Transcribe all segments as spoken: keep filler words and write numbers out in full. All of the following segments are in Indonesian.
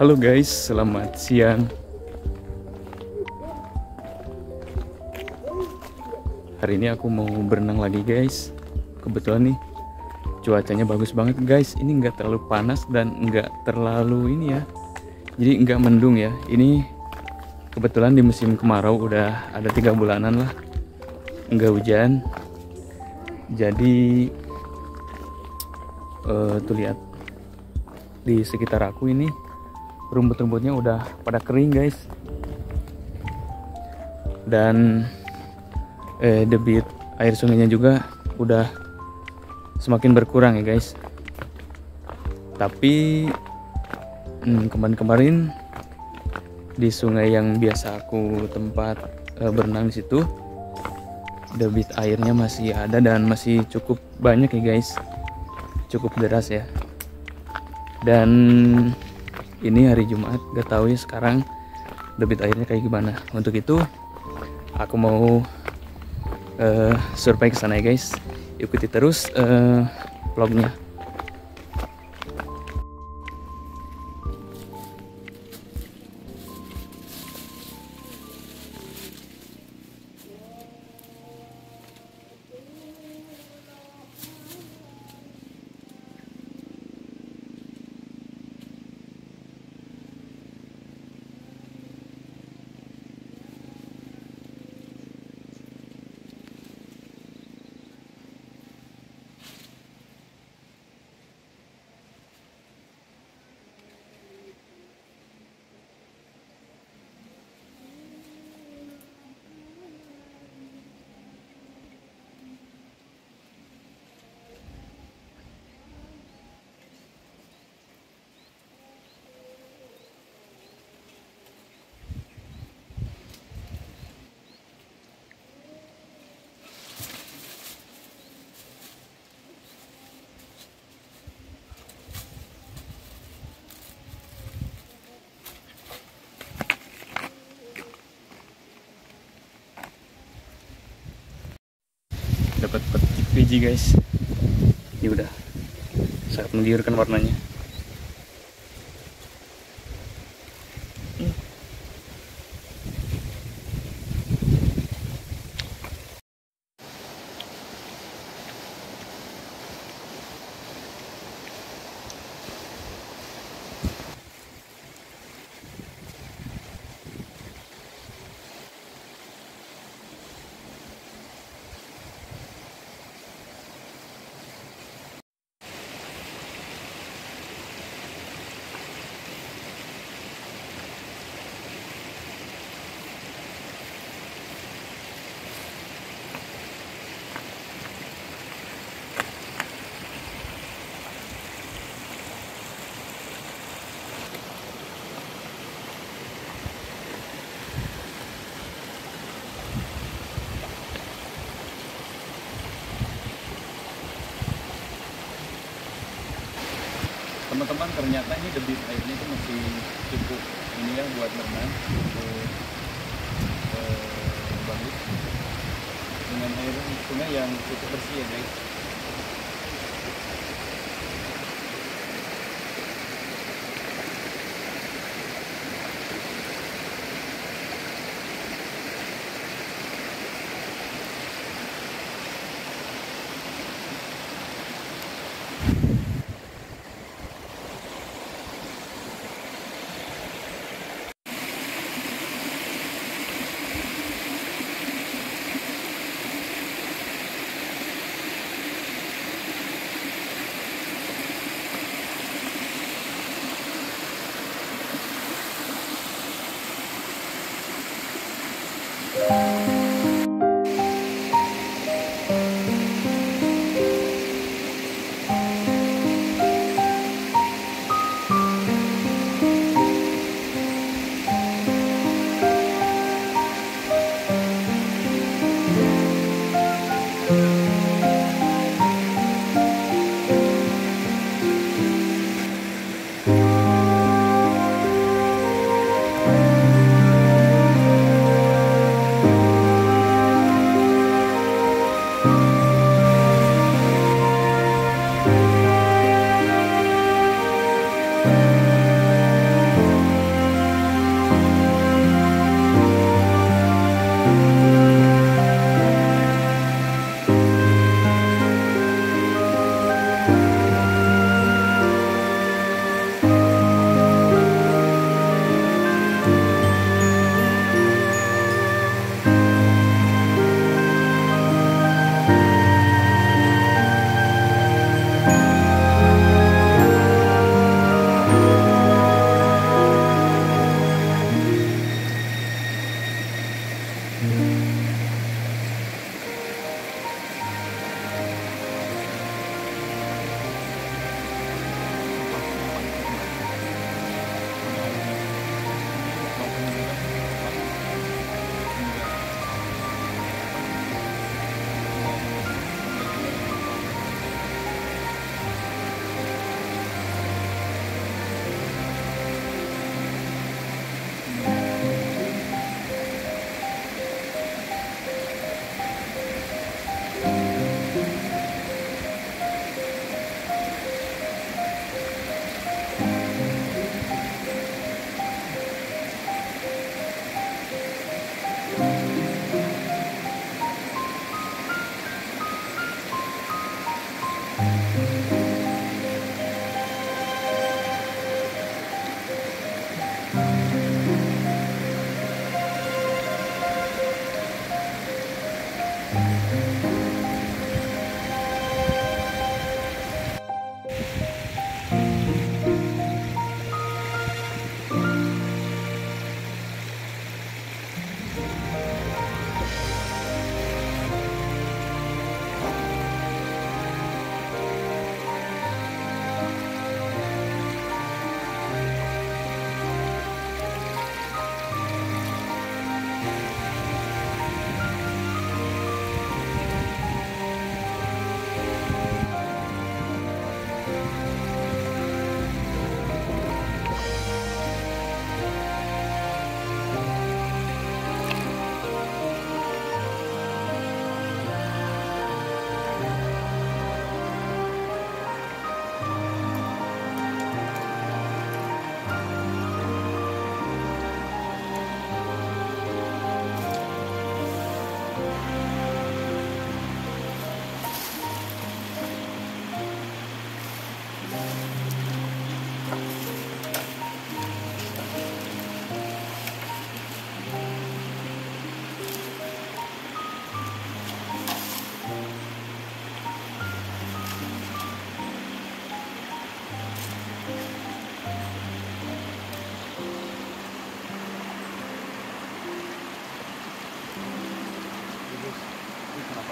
Halo guys, selamat siang. Hari ini aku mau berenang lagi guys. Kebetulan nih cuacanya bagus banget guys. Ini nggak terlalu panas dan nggak terlalu ini ya. Jadi nggak mendung ya. Ini kebetulan di musim kemarau udah ada tiga bulanan lah. Nggak hujan. Jadi uh, tuh lihat di sekitar aku ini rumput-rumputnya udah pada kering guys, dan eh, debit air sungainya juga udah semakin berkurang ya guys. Tapi hmm, kemarin-kemarin di sungai yang biasa aku tempat eh, berenang di situ, debit airnya masih ada dan masih cukup banyak ya guys, cukup deras ya. Dan ini hari Jumat, gak tahu ya sekarang debit airnya kayak gimana. Untuk itu aku mau uh, survei ke sana ya guys. Ikuti terus uh, vlognya. Dapat petik biji guys. Ini udah sangat menggiurkan warnanya. Teman-teman, ternyata ini debit airnya itu masih cukup ini ya buat berenang, cukup eh, bagus dengan air sungai yang cukup bersih ya guys.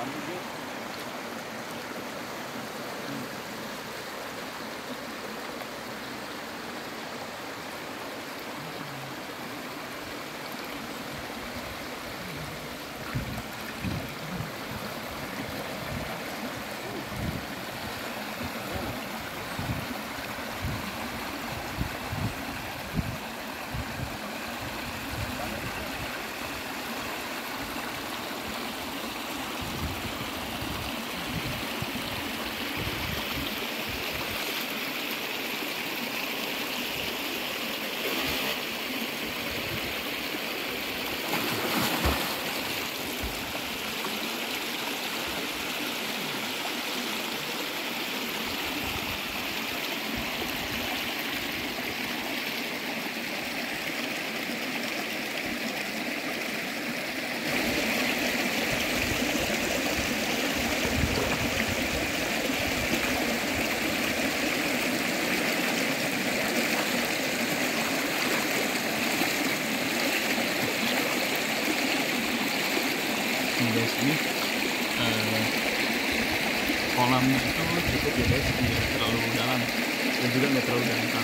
Guys, ini eh, kolamnya itu cukup ya guys, tidak terlalu dalam dan juga nggak terlalu dangkal.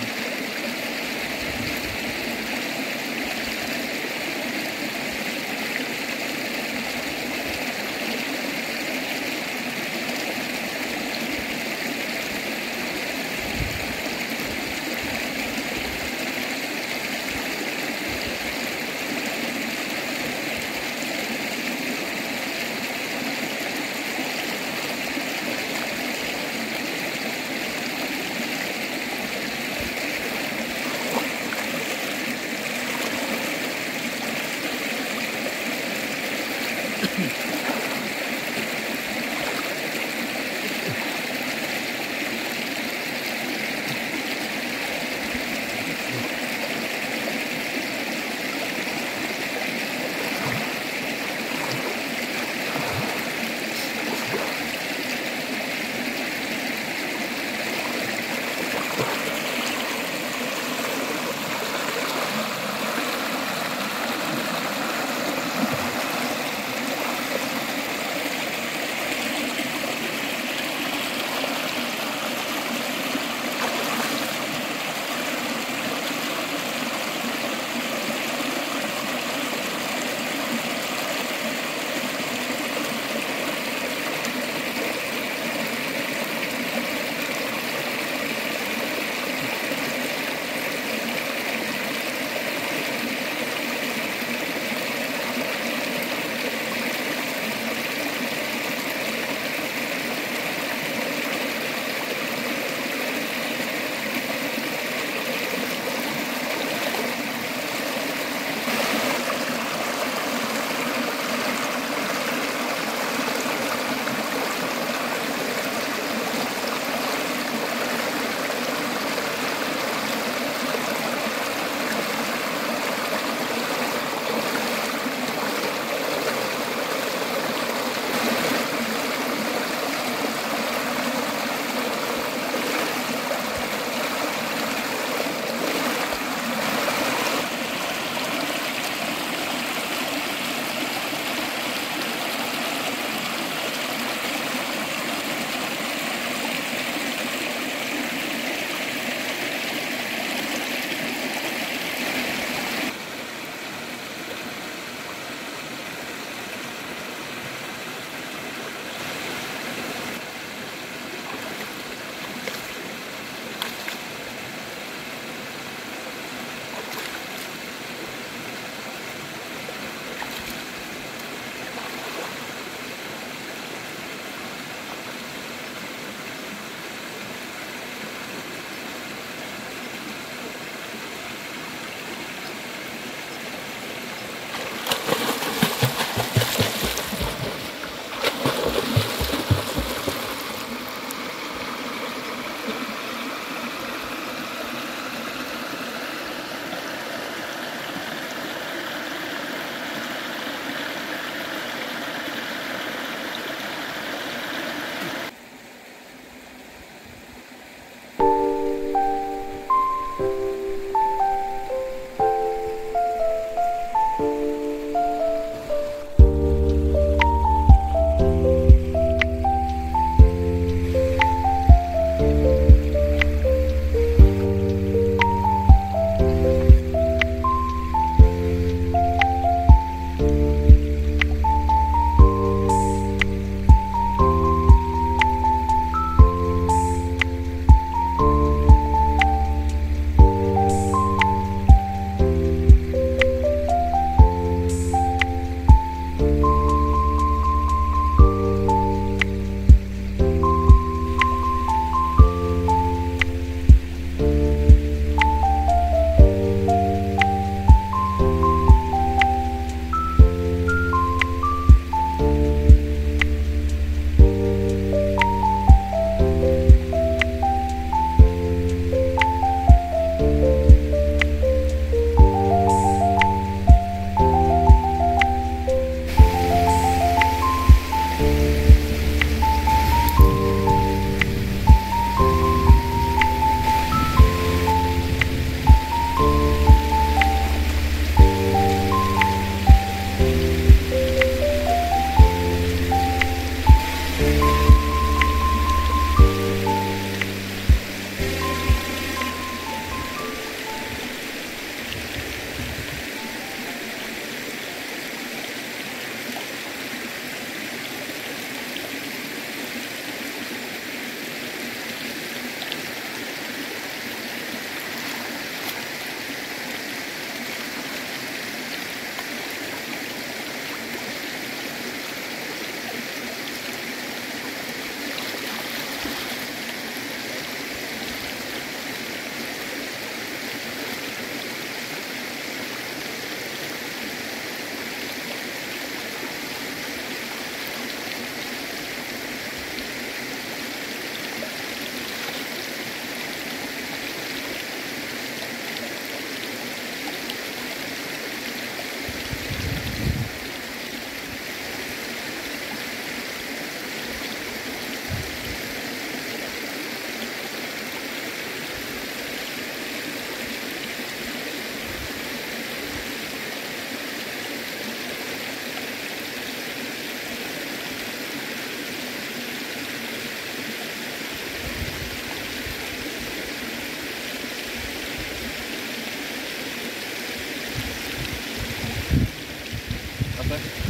apa